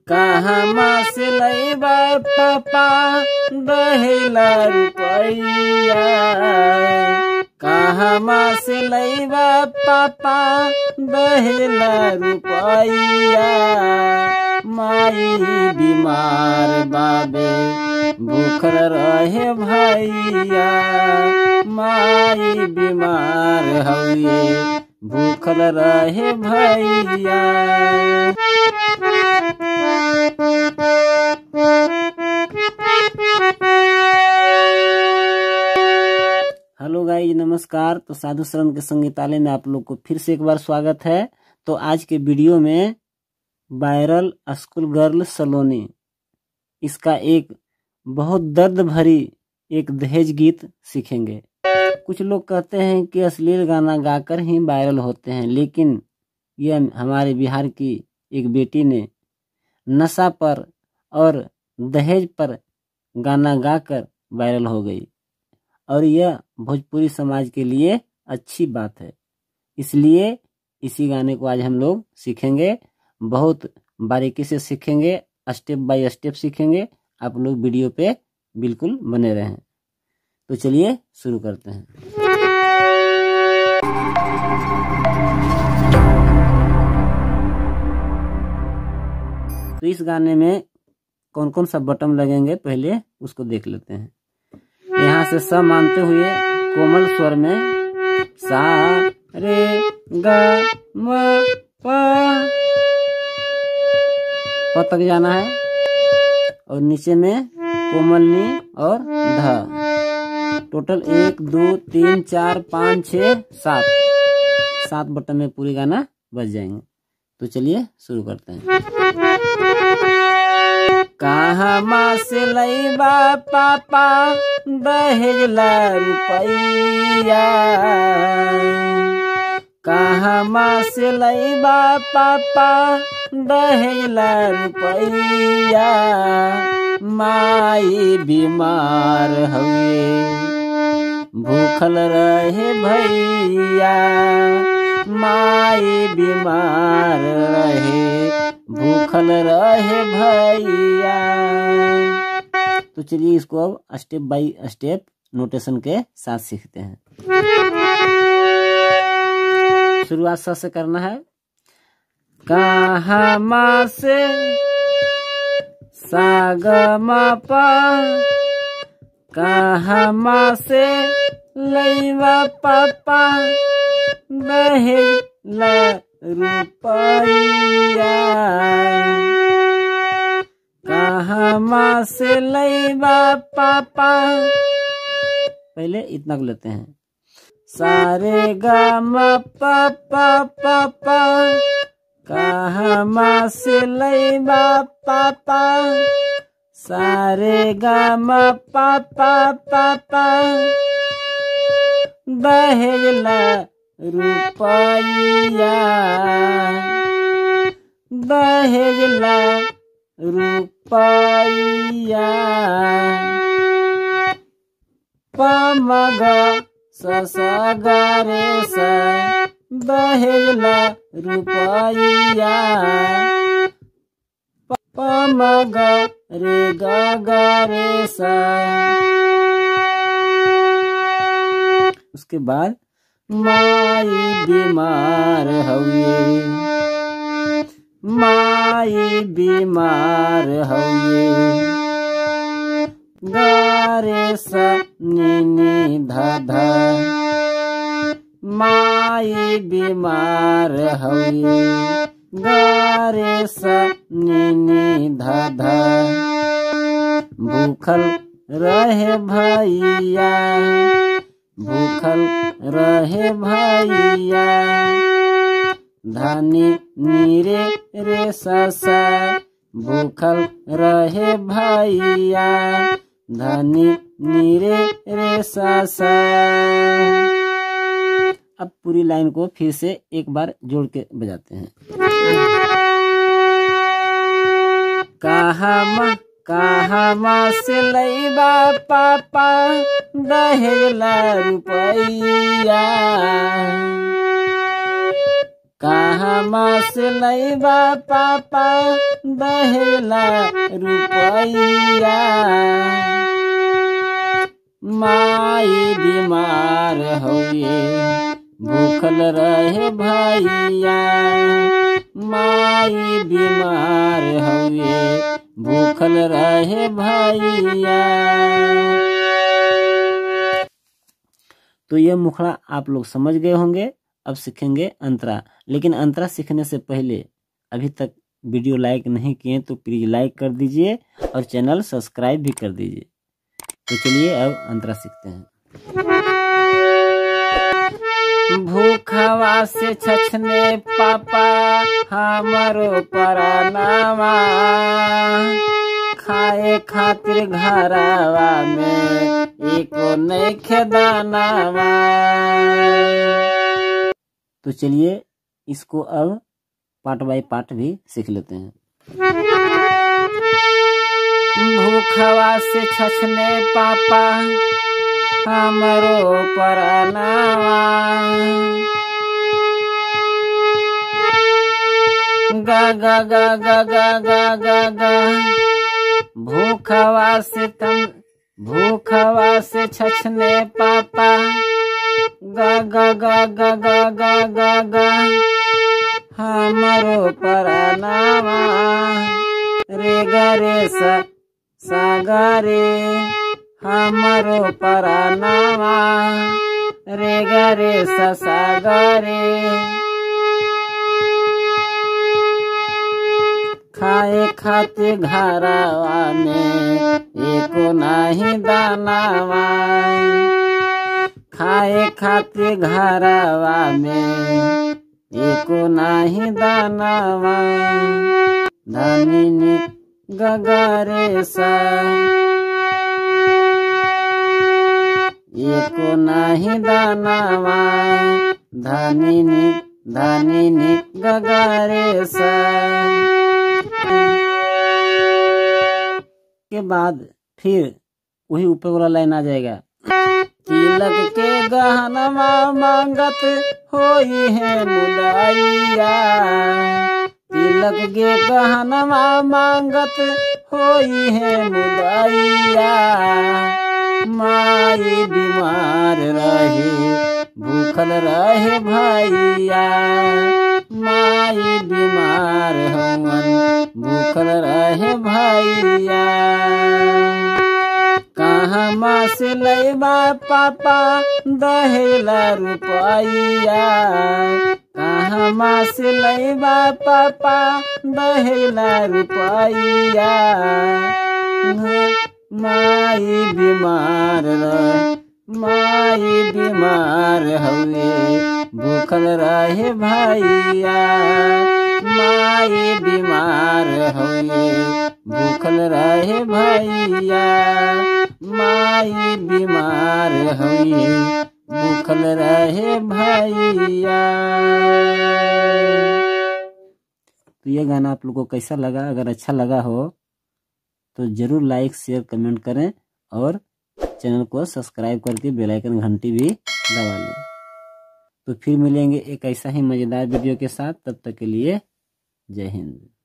कहमा से लैबा पापा दहेला रुपैया। कहमा से लैबा पापा दहेला रुपैया। माई बीमार बाबे भूखल रहे भैया। माई बीमार हउए भूखल रहे भैया। हेलो गाइस, नमस्कार। तो साधु शरण के संगीतालय में आप लोग को फिर से एक बार स्वागत है। तो आज के वीडियो में वायरल स्कूल गर्ल सलोनी, इसका एक बहुत दर्द भरी एक दहेज गीत सीखेंगे। कुछ लोग कहते हैं कि अश्लील गाना गाकर ही वायरल होते हैं, लेकिन यह हमारे बिहार की एक बेटी ने नशा पर और दहेज पर गाना गाकर वायरल हो गई, और यह भोजपुरी समाज के लिए अच्छी बात है। इसलिए इसी गाने को आज हम लोग सीखेंगे, बहुत बारीकी से सीखेंगे, स्टेप बाय स्टेप सीखेंगे। आप लोग वीडियो पे बिल्कुल बने रहें। तो चलिए शुरू करते हैं। तो इस गाने में कौन कौन सा बटन लगेंगे पहले उसको देख लेते हैं। यहाँ से स मानते हुए कोमल स्वर में सा रे गा म प तक जाना है, और नीचे में कोमल नी और ध। टोटल 1 2 3 4 5 6 7 बटन में पूरी गाना बज जाएंगे। तो चलिए शुरू करते हैं। कहमा से लैबा पापा दहेला रुपैया। कहमा से लैबा पापा दहेला रुपैया। माई बीमार हुए भूखल रहे भैया। माई बीमार रहे भूखल रहे भैया। तो चलिए इसको अब स्टेप बाय स्टेप नोटेशन के साथ सीखते हैं। शुरुआत स से करना है। कहमा से सा ग म प। कहमा से लैबा पापा दहेला रुपैया। कहमा से लैबा पापा, पहले इतना को लेते हैं। सारे गा म प प प प। कहमा से लैबा पापा सारे गा म प प प प। दहेला रुपैया। दहेला रुपैया। प म ग स स ग रे स। दहेला रुपैया। प म ग रे ग ग रे स। उसके बाद माई बीमार हुए। माई बीमार हुए। ग रे स नी नी ध ध। माई बीमार हुए। ग रे स नी नी ध ध। भूखल रहे भैया। भूखल रहे भैया। धानी नीरे रे सा सा। भूखल रहे भैया। धानी नीरे रे सा सा। अब पूरी लाइन को फिर से एक बार जोड़ के बजाते हैं। कहमा से लैबा पापा दहेला रुपैया। कहमा से लैबा पापा दहेला रुपैया। माई बीमार हउए भूखल रहे भैया। माई बीमार हउए भूखल रहे भैया। तो यह मुखड़ा आप लोग समझ गए होंगे। अब सीखेंगे अंतरा, लेकिन अंतरा सीखने से पहले अभी तक वीडियो लाइक नहीं किए तो प्लीज लाइक कर दीजिए और चैनल सब्सक्राइब भी कर दीजिए। तो चलिए अब अंतरा सीखते हैं। भूखवा से छछने पापा हमरो परनावा। खाए खातिर घरवा में एको नइखे दानावा। तो चलिए इसको अब पार्ट बाय पार्ट भी सीख लेते हैं। भूखवा से छछने पापा हमरो परनावा। गा गा गा गा गा गा गा गा। भूखवा से छछने पापा। गा गा गा गा गा गा गा गा। हमरो परनावा। रे गा रे सा गा रे। हमरो परनावा। रे गा रे सा गा रे। खाए खातिर घरवा में एको नाही दानावा। खाए खातिर घरवा में एको नाही दानावा। धानी गगा रे सा। एको नाही दानावा। धानी गगा रे सा। के बाद फिर वही ऊपर वाला लाइन आ जाएगा। तिलक के गहनवा मांगत होई है मुदैया। तिलक के गहनवा मांगत होई है मुदैया। माई बीमार रहे भूखल रहे भैया। माई बीमार हवन भूखल रहे भैया। कहाँ से लैबा पापा दहेला रुपैया। कहाँ से लैबा पापा दहेला रुपैया। माई बीमार रहे माई बीमार हउए भूखल रहे भैया। माई बीमार हउए भूखल रहे भैया। माई बीमार हउए भूखल रहे भैया। तो ये गाना आप लोगों को कैसा लगा? अगर अच्छा लगा हो तो जरूर लाइक शेयर कमेंट करें और चैनल को सब्सक्राइब करके बेल आइकन घंटी भी दबा लें। तो फिर मिलेंगे एक ऐसा ही मजेदार वीडियो के साथ। तब तक के लिए जय हिंद।